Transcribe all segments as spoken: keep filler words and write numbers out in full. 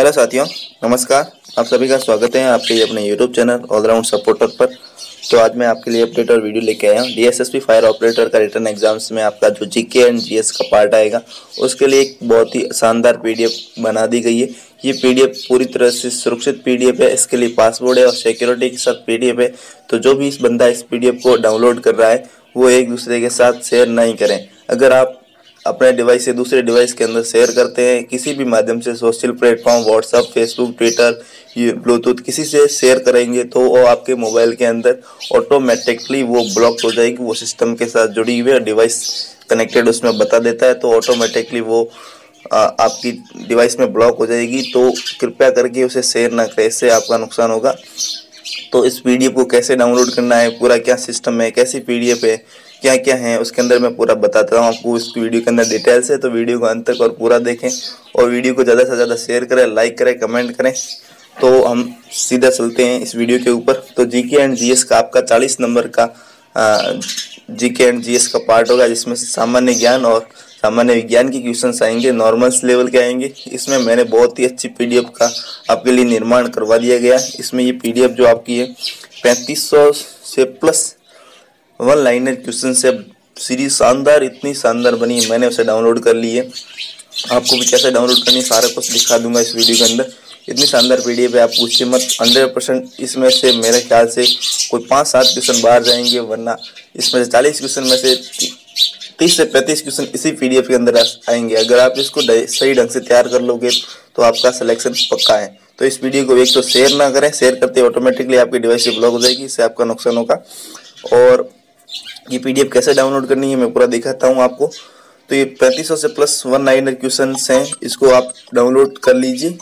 Hello साथियों, नमस्कार। आप सभी का स्वागत है आपके अपने यूट्यूब चैनल ऑलराउंड सपोर्टर पर। तो आज मैं आपके लिए अपडेट और वीडियो लेके आया हूँ। डीएसएसबी फायर ऑपरेटर का रिटर्न एग्जाम्स में आपका जो जीके एंड जीएस का पार्ट आएगा उसके लिए एक बहुत ही शानदार पीडीएफ बना दी गई है। ये पीडीएफ पूरी तरह से सुरक्षित पीडीएफ है। इसके लिए पासवर्ड है और सिक्योरिटी के साथ पीडीएफ है। तो जो भी इस बंदा इस पीडीएफ को डाउनलोड कर रहा है वो एक दूसरे के साथ शेयर नहीं करें। अगर आप अपने डिवाइस से दूसरे डिवाइस के अंदर शेयर करते हैं किसी भी माध्यम से, social platform WhatsApp, Facebook, Twitter, ये ब्लूटूथ किसी से शेयर करेंगे तो वो आपके मोबाइल के अंदर ऑटोमेटिकली वो ब्लॉक हो जाएगी। वो सिस्टम के साथ जुड़ी हुई है, डिवाइस कनेक्टेड उसमें बता देता है, तो ऑटोमेटिकली वो आ, आपकी डिवाइस में ब्लॉक हो जाएगी। तो कृपया करके उसे शेयर ना करें, इससे आपका नुकसान होगा। तो इस पीडीएफ को कैसे डाउनलोड करना है, पूरा क्या सिस्टम है, कैसी पीडीएफ है, क्या क्या है उसके अंदर मैं पूरा बताता हूँ आपको। इस वीडियो के अंदर डिटेल्स है, तो वीडियो को अंत तक और पूरा देखें और वीडियो को ज़्यादा से ज़्यादा शेयर करें, लाइक करें, कमेंट करें। तो हम सीधा चलते हैं इस वीडियो के ऊपर। तो जीके एंड जीएस का आपका चालीस नंबर का जीके एंड जीएस का पार्ट होगा, जिसमें सामान्य ज्ञान और सामान्य विज्ञान के क्वेश्चंस आएंगे, नॉर्मल्स लेवल के आएंगे। इसमें मैंने बहुत ही अच्छी पीडीएफ का आपके लिए निर्माण करवा दिया गया। इसमें ये पीडीएफ जो आपकी है पैंतीस सौ से प्लस वन लाइनर क्वेश्चन से सीरीज शानदार, इतनी शानदार बनी है, मैंने उसे डाउनलोड कर ली है। आपको भी कैसे डाउनलोड करनी है सारा कुछ दिखा दूंगा इस वीडियो के अंदर। इतनी शानदार पीडीएफ है, आप पूछिए मत। हंड्रेड परसेंट इसमें से मेरे ख्याल से कोई पाँच सात क्वेश्चन बाहर जाएंगे, वरना इसमें से चालीस क्वेश्चन में से तीस से पैंतीस क्वेश्चन इसी पीडीएफ के अंदर आएंगे। अगर आप इसको सही ढंग से तैयार कर लोगे तो आपका सिलेक्शन पक्का है। तो इस वीडियो को एक तो शेयर ना करें, शेयर करते ऑटोमेटिकली आपकी डिवाइस से ब्लॉक हो जाएगी, इससे आपका नुकसान होगा। और ये पीडीएफ कैसे डाउनलोड करनी है मैं पूरा दिखाता हूँ आपको। तो ये पैंतीस सौ से प्लस वन लाइनर क्वेश्चन हैं, इसको आप डाउनलोड कर लीजिए।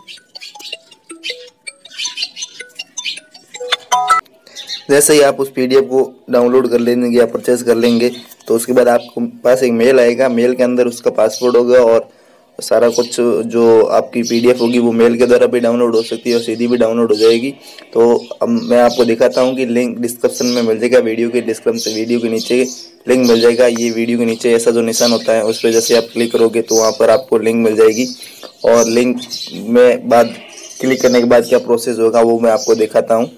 जैसे ही आप उस पीडीएफ को डाउनलोड कर लेंगे या परचेज कर लेंगे तो उसके बाद आपको पास एक मेल आएगा। मेल के अंदर उसका पासवर्ड होगा और सारा कुछ जो आपकी पीडीएफ होगी वो मेल के द्वारा भी डाउनलोड हो सकती है और सीधी भी डाउनलोड हो जाएगी। तो अब मैं आपको दिखाता हूँ कि लिंक डिस्क्रिप्शन में मिल जाएगा। वीडियो के डिस्क्रिप्शन वीडियो के नीचे लिंक मिल जाएगा। ये वीडियो के नीचे ऐसा जो निशान होता है उस पर जैसे आप क्लिक करोगे तो वहाँ पर आपको लिंक मिल जाएगी। और लिंक में बाद क्लिक करने के बाद क्या प्रोसेस होगा वो मैं आपको दिखाता हूँ।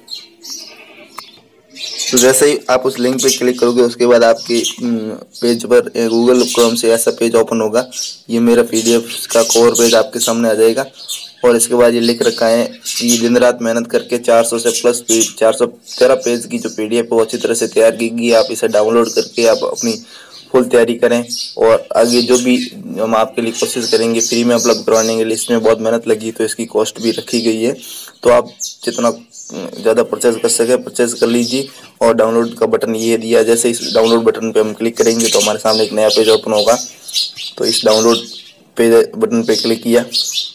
तो जैसे ही आप उस लिंक पे क्लिक करोगे उसके बाद आपके पेज पर गूगल क्रोम से ऐसा पेज ओपन होगा। ये मेरा पीडीएफ का कोर पेज आपके सामने आ जाएगा और इसके बाद ये लिख रखा है कि दिन रात मेहनत करके चार सौ से प्लस पेज चार सौ तेरह पेज की जो पीडीएफ है वो अच्छी तरह से तैयार की गई। आप इसे डाउनलोड करके आप अपनी फुल तैयारी करें और आगे जो भी हम आपके लिए कोशिश करेंगे फ्री में उपलब्ध करवाने के लिए। इसमें बहुत मेहनत लगी तो इसकी कॉस्ट भी रखी गई है। तो आप जितना ज़्यादा परचेज कर सके परचेज कर लीजिए। और डाउनलोड का बटन ये दिया, जैसे इस डाउनलोड बटन पे हम क्लिक करेंगे तो हमारे सामने एक नया पेज ओपन होगा। तो इस डाउनलोड पेज बटन पे क्लिक किया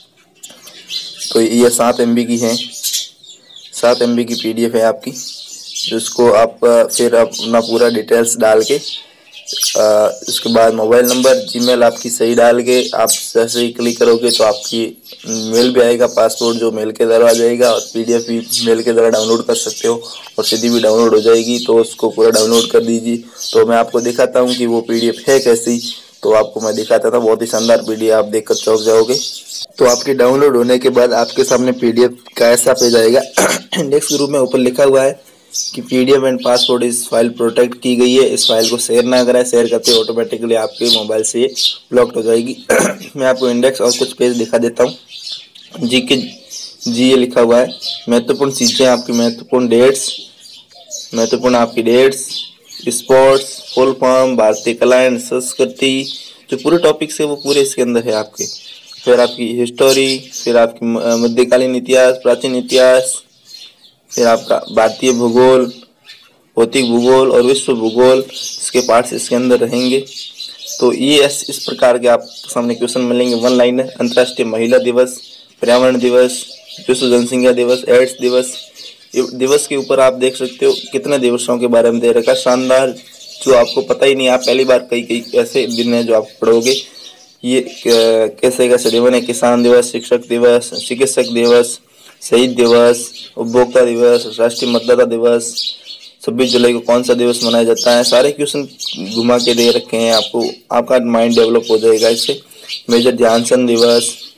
तो ये सात एम बी की है, सात एम बी की पीडीएफ है आपकी, जिसको आप फिर अपना पूरा डिटेल्स डाल के आ, उसके बाद मोबाइल नंबर, जीमेल आपकी सही डाल के आप जैसे ही क्लिक करोगे तो आपकी मेल भी आएगा, पासपोर्ट जो मेल के द्वारा आ जाएगा और पीडीएफ भी मेल के द्वारा डाउनलोड कर सकते हो और सीधी भी डाउनलोड हो जाएगी। तो उसको पूरा डाउनलोड कर दीजिए। तो मैं आपको दिखाता हूँ कि वो पीडीएफ है कैसी। तो आपको मैं दिखाता था, बहुत ही शानदार पीडीएफ, आप देखकर चौंक जाओगे। तो आपके डाउनलोड होने के बाद आपके सामने पीडीएफ का ऐसा पेज आएगा। इंडेक्स के रूप में ऊपर लिखा हुआ है कि पीडीएफ एंड पासवर्ड इस फाइल प्रोटेक्ट की गई है, इस फाइल को शेयर ना करें, शेयर करते ऑटोमेटिकली आपके मोबाइल से ब्लॉक हो जाएगी। मैं आपको इंडेक्स और कुछ पेज दिखा देता हूँ। जी के जी ये लिखा हुआ है, महत्वपूर्ण चीज़ें, आपकी महत्वपूर्ण डेट्स, महत्वपूर्ण आपकी डेट्स, स्पोर्ट्स, फुल फॉर्म, भारतीय कला एंड संस्कृति, जो पूरे टॉपिक्स है वो पूरे इसके अंदर है आपके। फिर आपकी हिस्टोरी, फिर आपकी मध्यकालीन इतिहास, प्राचीन इतिहास, फिर आपका भारतीय भूगोल, भौतिक भूगोल और विश्व भूगोल, इसके पार्ट्स इसके अंदर रहेंगे। तो ये इस प्रकार के आप सामने क्वेश्चन मिलेंगे। वन लाइनर, अंतर्राष्ट्रीय महिला दिवस, पर्यावरण दिवस, विश्व जनसंख्या दिवस, एड्स दिवस, दिवस के ऊपर आप देख सकते हो कितने दिवसों के बारे में दे रखा, शानदार, जो आपको पता ही नहीं। आप पहली बार कई कई ऐसे दिन है जो आप पढ़ोगे। ये कैसे कैसे दिन है, किसान दिवस, शिक्षक दिवस, चिकित्सक दिवस, शहीद दिवस, उपभोक्ता दिवस, राष्ट्रीय मतदाता दिवस, छब्बीस जुलाई को कौन सा दिवस मनाया जाता है, सारे क्वेश्चन घुमा के दे रखे हैं आपको। आपका माइंड डेवलप हो जाएगा इससे। मेजर ध्यानचंद दिवस,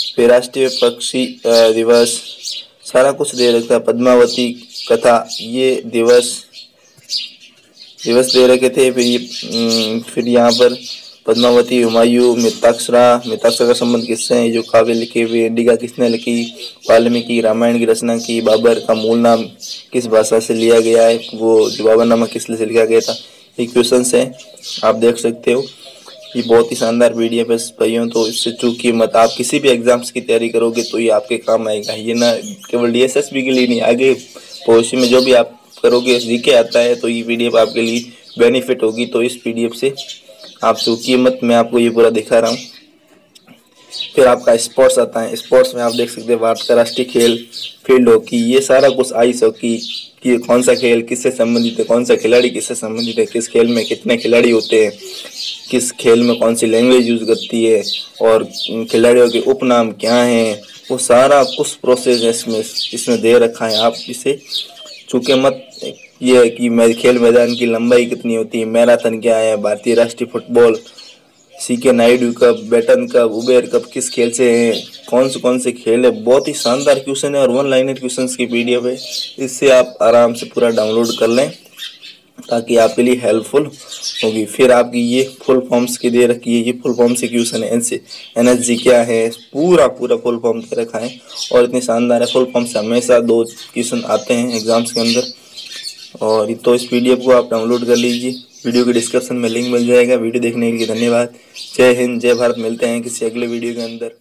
फिर राष्ट्रीय पक्षी दिवस, सारा कुछ दे रखा है। पद्मावती कथा, ये दिवस दिवस दे रखे थे। फिर ये फिर यहाँ पर पद्मावती, हुमायूं, मिताक्षरा, मिताक्षरा का संबंध किससे है, जो काव्य लिखे हुए, इंडिका किसने लिखी, वाल्मीकि रामायण की रचना की, बाबर का मूल नाम किस भाषा से लिया गया है, वो जो बाबरनामा किस लिए से लिखा गया था, ये क्वेश्चन है, आप देख सकते हो। ये बहुत ही शानदार पीडीएफ है भाइयों, तो इससे चूकिए मत। आप किसी भी एग्जाम्स की तैयारी करोगे तो ये आपके काम आएगा। ये ना केवल डीएसएसबी के लिए नहीं, आगे भविष्य में जो भी आप करोगे, जीके आता है तो ये पीडीएफ आपके लिए बेनिफिट होगी। तो इस पीडीएफ से आप चूकिए मत, मैं आपको ये पूरा दिखा रहा हूँ। फिर आपका स्पोर्ट्स आता है। स्पोर्ट्स में आप देख सकते हैं भारत का राष्ट्रीय खेल फील्ड हॉकी, ये सारा कुछ आइस हॉकी कि कौन सा खेल किससे संबंधित है, कौन सा खिलाड़ी किससे संबंधित है, किस खेल में कितने खिलाड़ी होते हैं, किस खेल में कौन सी लैंग्वेज यूज करती है, और खिलाड़ियों के उपनाम क्या हैं, वो सारा कुछ प्रोसेस इसमें इसमें दे रखा है। आप इसे चूके मत। ये है कि मैं खेल मैदान की लंबाई कितनी होती है, मैराथन क्या है, भारतीय राष्ट्रीय football, CK Naidu cup, Beighton cup, Uber cup किस खेल से हैं, कौन से कौन से खेल है। बहुत ही शानदार क्वेश्चन है और वन लाइनर क्वेश्चंस की पीडीएफ है। इससे आप आराम से पूरा डाउनलोड कर लें ताकि आपके लिए हेल्पफुल होगी। फिर आपकी ये फुल फॉर्म्स की दे रखी है, ये फुल फॉर्म से क्वेश्चन है। एनसी एनएसजी क्या है, पूरा पूरा फुल फॉर्म दे रखा है और इतनी शानदार है। फुल फॉर्म से हमेशा दो क्वेश्चन आते हैं एग्जाम्स के अंदर। और तो इस पीडीएफ को आप डाउनलोड कर लीजिए, वीडियो के डिस्क्रिप्शन में लिंक मिल जाएगा। वीडियो देखने के लिए धन्यवाद। जय हिंद, जय भारत। मिलते हैं किसी अगले वीडियो के अंदर।